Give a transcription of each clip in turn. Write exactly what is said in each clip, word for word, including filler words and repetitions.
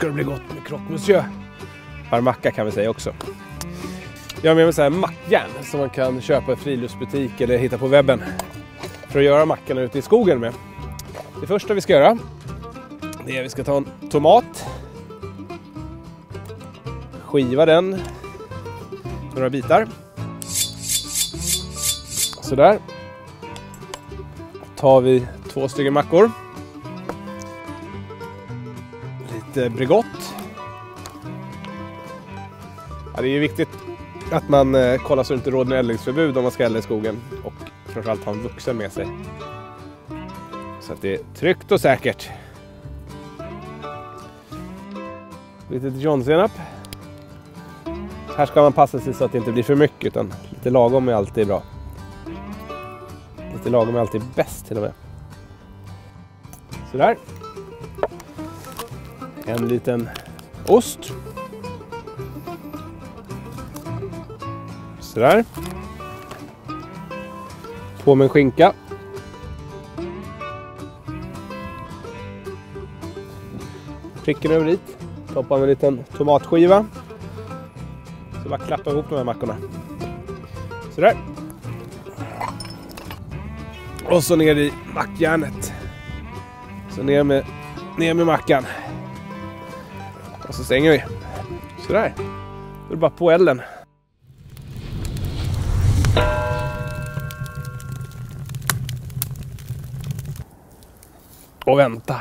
ska det bli gott med croque monsieur. Varm macka kan vi säga också. Jag har med mig så här mackjärn som man kan köpa i friluftsbutik eller hitta på webben. För att göra mackorna ute i skogen med. Det första vi ska göra, det är att vi ska ta en tomat. Skiva den. Några bitar. Sådär. Tar vi två stycken mackor. Lite Bregott. Ja, det är ju viktigt att man eh, kollar så det inte råder eldningsförbud om man ska elda i skogen. Och framförallt ha en vuxen med sig. Så att det är tryggt och säkert. Lite dijonsenap. Här ska man passa sig så att det inte blir för mycket, utan lite lagom är alltid bra. Lite lagom är alltid bäst till och med. Sådär. En liten ost. Sådär. På med en skinka. Pricken över dit. Toppar med en liten tomatskiva. Så bara klappa ihop de här mackorna. Sådär. Och så ner i mackjärnet. Så ner med, ner med mackan. Och så stänger vi. Sådär. Då är det bara på elden. Och vänta.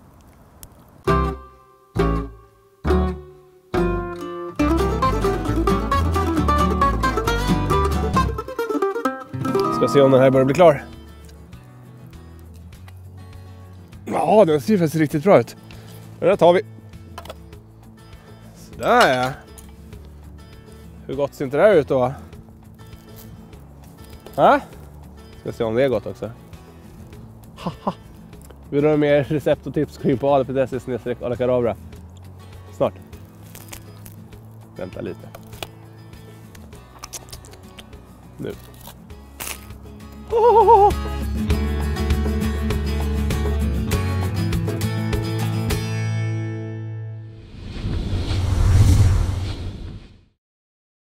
Ska se om den här börjar bli klar. Ja, den ser faktiskt riktigt bra ut. Den där tar vi. Sådär ja. Hur gott ser inte det här ut då? Ha? Ska se om det är gott också. Haha. Vill du ha mer recept och tips, gå in på ale punkt se snedstreck alakadabra. Snart. Vänta lite. Nu. Oh!